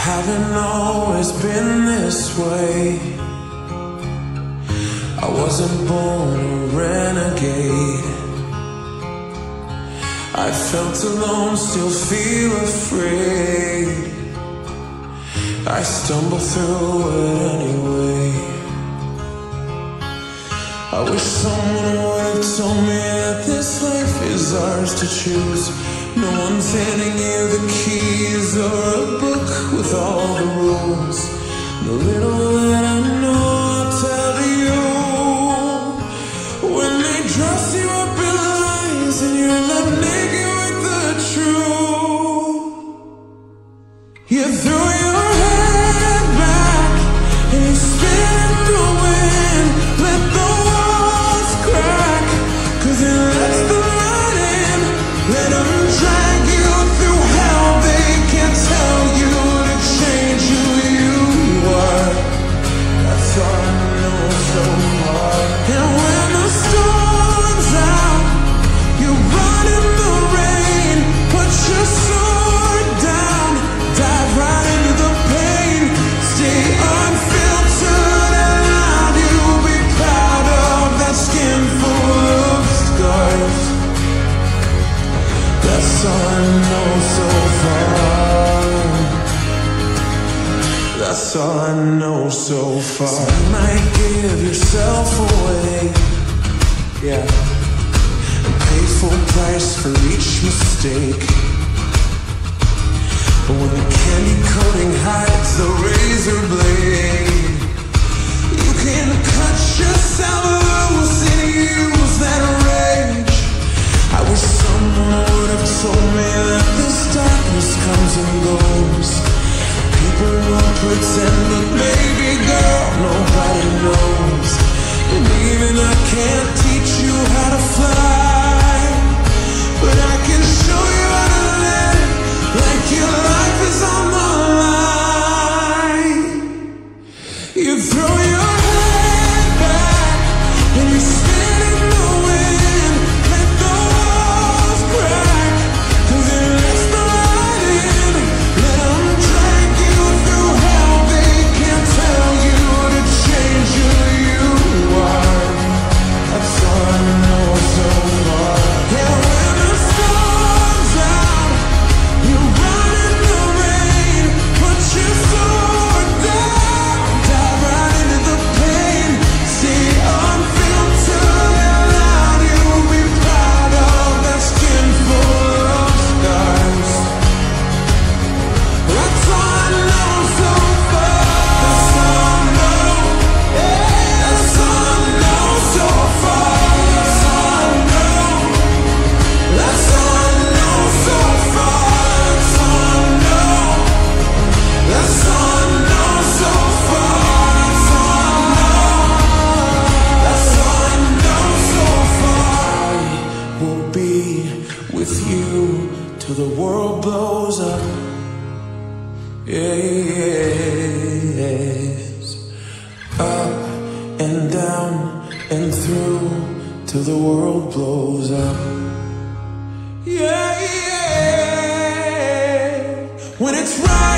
haven't always been this way. I wasn't born a renegade. I felt alone, still feel afraid. I stumble through it anyway. I wish someone would have told me that this life is ours to choose. No one's handing you the keys or a book with all the rules. The little that I know I'll tell you. When they dress you up in lies and you're left naked with the truth, you throw your head back and you spin in the wind. Let the walls crack, 'cause it lets the light in. Let them drag you through hell. They can't tell you to change who you are. That's all I know so far. And when the storm's out, you run in the rain. Put your sword down, dive right into the pain. Stay unfiltered and loud. You'll be proud of that skin full of scars. That's all I know so far. That's all I know so far. So you might give yourself away, yeah, and pay full price for each mistake. But when the candy coating hides the razor blade, you can cut yourself loose and use that rage. I wish someone would have told me that this darkness comes and goes. People will pretend, but baby girl, nobody knows. And even I can't teach you how to fly, but I can show you how to live like your life is on the line. You throw your head back and you spin in the wind. Let the walls crack, 'cause it lets the light in. Let them drag you through hell. They can't tell you to change who you are. That's all I know so far. Yeah, when the storm's out, you run in the rain. Put your sword down, dive right into the pain. Stay unfiltered and loud. You'll be proud of that skin full of scars. That's all I know so far. That's all I know. Yeah, that's all I know so far. That's all I know. That's all I know so far. That's all I know. That's all I know so far. That's all I know. That's all I know so far. I will be with you till the world blows up. Yes, up and down and through till the world blows up. Yeah, yeah. When it's right.